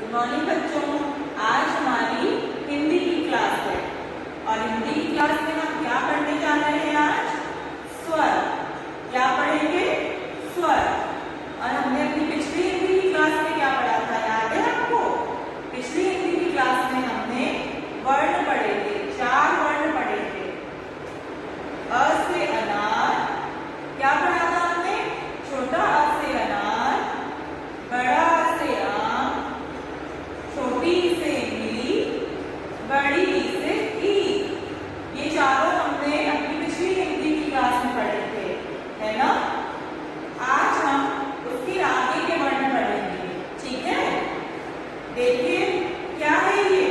Morning बच्चों, आज हमारी हिंदी की क्लास है और हिंदी की क्लास में हम क्या पढ़ने जा रहे हैं आज? स्वर। क्या पढ़ेंगे? स्वर। और हमने अपनी पिछली हिंदी की क्लास में क्या पढ़ा था, याद है आपको? पिछली हिंदी की क्लास में हमने वर्ण पढ़े थे, 4 वर्ण पढ़े थे। अ से अनार, क्या पढ़ा था हमने? छोटा अ से अनार, बड़ा अ से आम, छोटी ई से इमली, बड़ी ई से ईख। ये चारों हमने अपनी पिछली हिंदी की क्लास में पढ़े थे, है ना? आज हम उसके आगे के वर्ण पढ़ेंगे, ठीक है? देखिए क्या है ये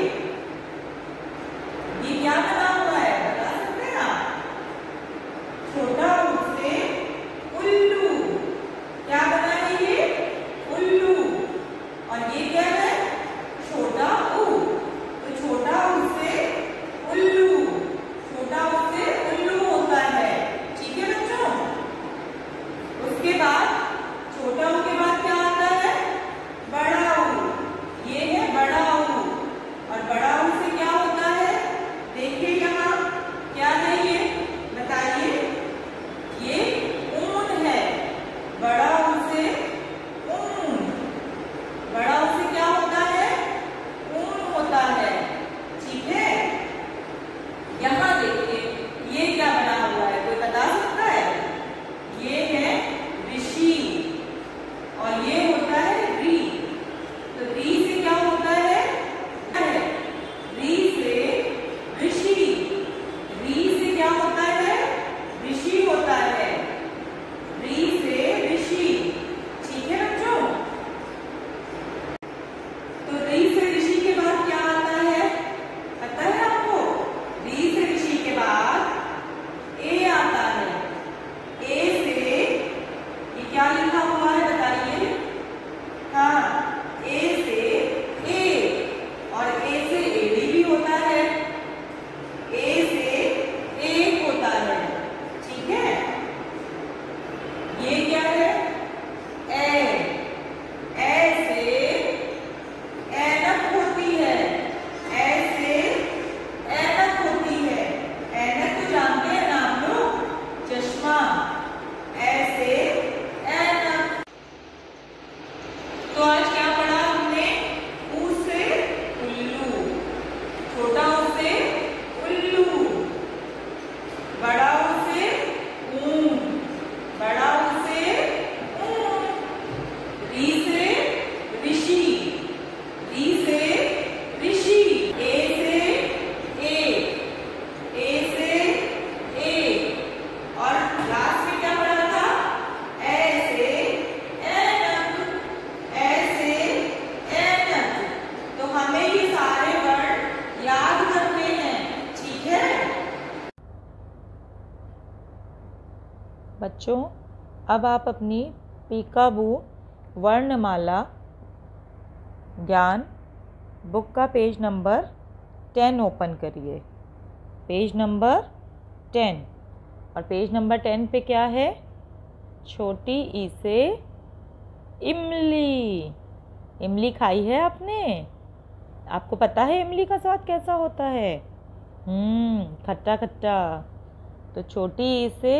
क्या बना हुआ है, बता सकते हैं आप? छोटा ऊ से उल्लू, क्या बना है ये? उल्लू। और ये क्या है? छोटा ऊ। तो छोटा ऊ से उल्लू, छोटा ऊ से उल्लू होता है, ठीक है बच्चों? उसके बाद छोटा ऊ के बाद क्या आता है? बड़ा ऊ। ये है बड़ा ऊ। और बड़ा ऊ से क्या होता है? देखिए यहाँ क्या है ये, बताइए। ये ऊन है, बड़ा ऊ से ऊन। बड़ा ऊ से क्या होता है? ऊन होता है, ठीक है? यहाँ देखिए ये क्या बना हुआ है, कोई बता सकता है? ये है ऋषि और ये होता है री। तो री से क्या होता है? री से ऋषि। री से क्या होता है? ऋषि होता है। री से ऋषि, ठीक है बच्चों? तो री से ऋषि के बाद क्या आता है, पता है आपको? री से ऋषि के बाद ए आता है। ए से ये क्या लिखा हुआ है, बताइए? हाँ, ए से ए। और ए से एड़ी भी होता है। ए से एक होता है, ठीक है? ये क्या है? ए। ए से ऐनक होती है। ए से ऐनक होती है। ऐनक को जानते हैं ना आप लोग? चश्मा। ए से ऐनक। तो आज क्या पढ़ा हमने? ऊ से उल्लू, छोटा ऊ से उल्लू, बड़ा ऊ से ऊन, बड़ा ऊ से ऊन, री से ऋषि, री से ऋषि, ए से एक, ए से एक। और लास्ट में क्या पढ़ा था? ए से ऐनक, ए से ऐनक। तो हमें ये सारे वर्ण याद करने हैं, ठीक है बच्चों? अब आप अपनी पीकाबू वर्णमाला ज्ञान बुक का पेज नंबर 10 ओपन करिए। Page number 10। और पेज नंबर 10 पे क्या है? छोटी ई से इमली। इमली खाई है आपने? आपको पता है इमली का स्वाद कैसा होता है? खट्टा खट्टा। तो छोटी ई से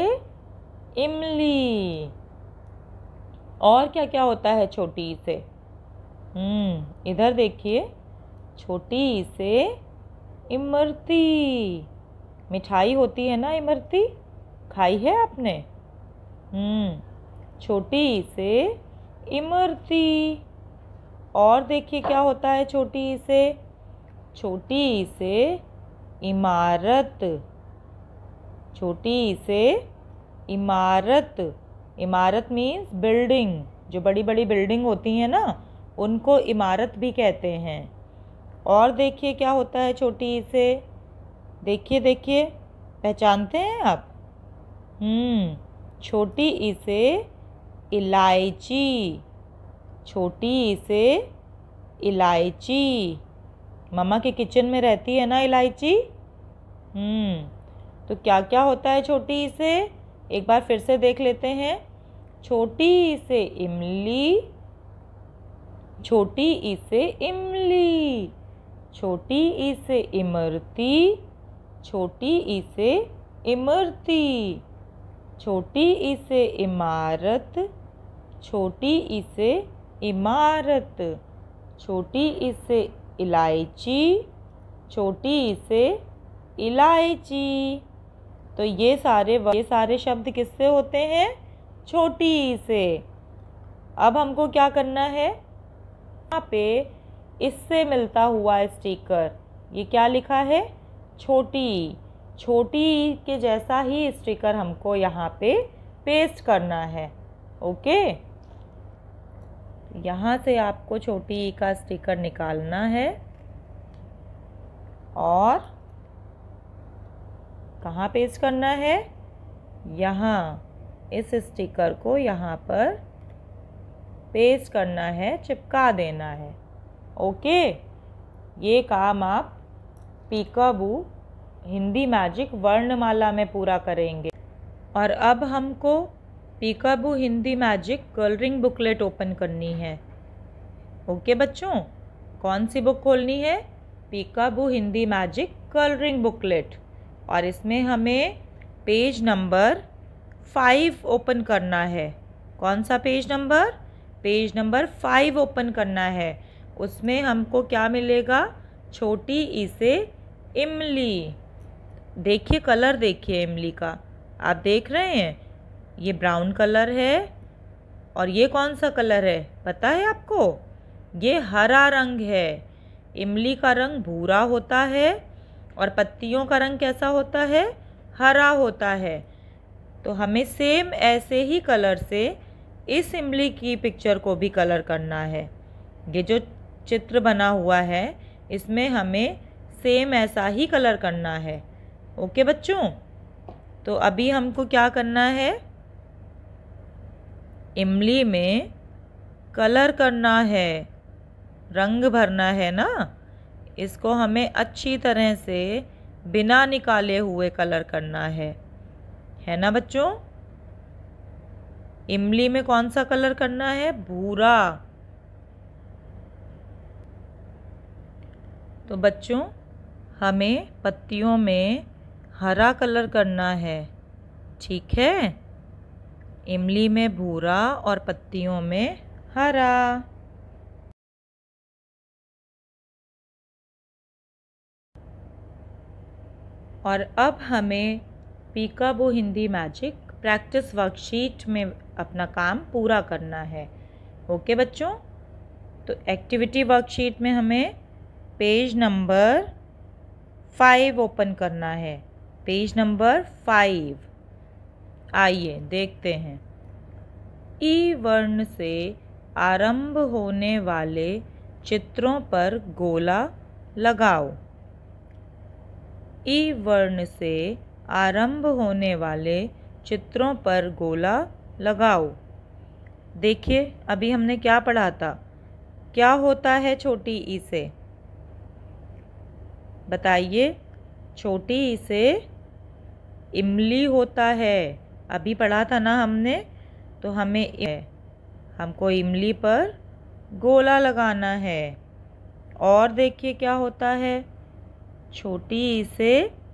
इमली। और क्या क्या होता है छोटी ई से? इधर देखिए, छोटी ई से इमरती। मिठाई होती है ना इमरती, खाई है आपने? छोटी ई से इमरती। और देखिए क्या होता है छोटी ई से? छोटी ई से इमारत। छोटी ई से इमारत। इमारत मीन्स बिल्डिंग। जो बड़ी बड़ी बिल्डिंग होती हैं ना, उनको इमारत भी कहते हैं। और देखिए क्या होता है छोटी ई से? देखिए देखिए, पहचानते हैं आप? छोटी ई से इलायची। छोटी ई से इलायची। मम्मा के किचन में रहती है ना इलायची? तो क्या क्या होता है छोटी ई से? एक बार फिर से देख लेते हैं। छोटी ई से इमली, छोटी ई से इमली, छोटी ई से इमरती, छोटी ई से इमरती, छोटी ई से इमारत, छोटी ई से इमारत, छोटी ई से इलायची, छोटी ई से इलायची। तो ये सारे शब्द किससे होते हैं? छोटी ई से। अब हमको क्या करना है? यहाँ पे इससे मिलता हुआ स्टिकर, ये क्या लिखा है? छोटी। छोटी के जैसा ही स्टिकर हमको यहाँ पे पेस्ट करना है। ओके, यहाँ से आपको छोटी ई का स्टिकर निकालना है और कहाँ पेस्ट करना है? यहाँ। इस स्टिकर को यहाँ पर पेस्ट करना है, चिपका देना है। ओके, ये काम आप पीकाबू हिंदी मैजिक वर्णमाला में पूरा करेंगे। और अब हमको Peekaboo Hindi magic colouring booklet open करनी है। ओके बच्चों, कौन सी बुक खोलनी है? Peekaboo Hindi magic colouring booklet. और इसमें हमें पेज नंबर 5 ओपन करना है। कौन सा page number? Page number 5 open करना है। उसमें हमको क्या मिलेगा? छोटी ई से इमली। देखिए कलर, देखिए इमली का, आप देख रहे हैं? ये ब्राउन कलर है। और ये कौन सा कलर है पता है आपको? ये हरा रंग है। इमली का रंग भूरा होता है और पत्तियों का रंग कैसा होता है? हरा होता है। तो हमें सेम ऐसे ही कलर से इस इमली की पिक्चर को भी कलर करना है। ये जो चित्र बना हुआ है इसमें हमें सेम ऐसा ही कलर करना है। ओके बच्चों, तो अभी हमको क्या करना है? इमली में कलर करना है, रंग भरना है ना। इसको हमें अच्छी तरह से बिना निकाले हुए कलर करना है ना बच्चों? इमली में कौन सा कलर करना है? भूरा। तो बच्चों, हमें पत्तियों में हरा कलर करना है, ठीक है? इमली में भूरा और पत्तियों में हरा। और अब हमें Peekaboo Hindi magic practice worksheet में अपना काम पूरा करना है। ओके बच्चों, तो एक्टिविटी वर्कशीट में हमें पेज नंबर 5 ओपन करना है। Page number 5। आइए देखते हैं। ई वर्ण से आरंभ होने वाले चित्रों पर गोला लगाओ। ई वर्ण से आरंभ होने वाले चित्रों पर गोला लगाओ। देखिए अभी हमने क्या पढ़ा था? क्या होता है छोटी ई से? बताइए। छोटी ई से इमली होता है। अभी पढ़ा था ना हमने। तो हमको इमली पर गोला लगाना है। और देखिए क्या होता है? छोटी ई से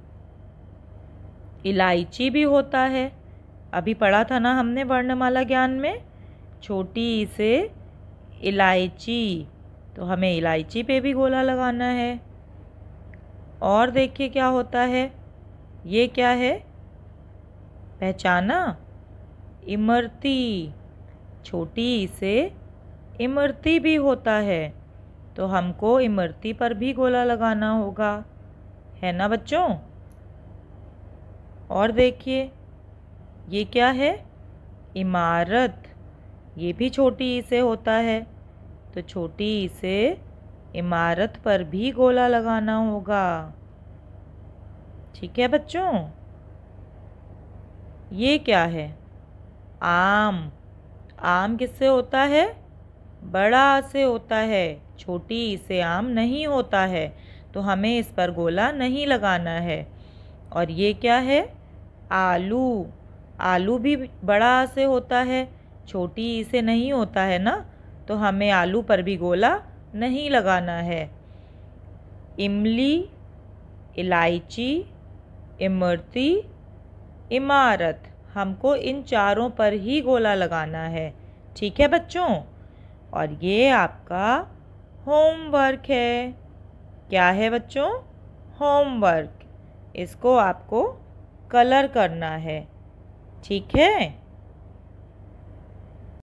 इलायची भी होता है। अभी पढ़ा था ना हमने वर्णमाला ज्ञान में। छोटी ई से इलायची, तो हमें इलायची पे भी गोला लगाना है। और देखिए क्या होता है? ये क्या है? पहचाना? इमरती। छोटी ई से इमरती भी होता है, तो हमको इमरती पर भी गोला लगाना होगा, है ना बच्चों? और देखिए ये क्या है? इमारत। ये भी छोटी ई से होता है, तो छोटी ई से इमारत पर भी गोला लगाना होगा। ठीक है बच्चों? ये क्या है? आम। आम किससे होता है? बड़ा से होता है। छोटी ई से आम नहीं होता है, तो हमें इस पर गोला नहीं लगाना है। और ये क्या है? आलू। आलू भी बड़ा से होता है, छोटी ई से नहीं होता है ना, तो हमें आलू पर भी गोला नहीं लगाना है। इमली, इलायची, इमरती, इमारत, हमको इन चारों पर ही गोला लगाना है। ठीक है बच्चों? और ये आपका होमवर्क है। क्या है बच्चों? होमवर्क। इसको आपको कलर करना है। ठीक है?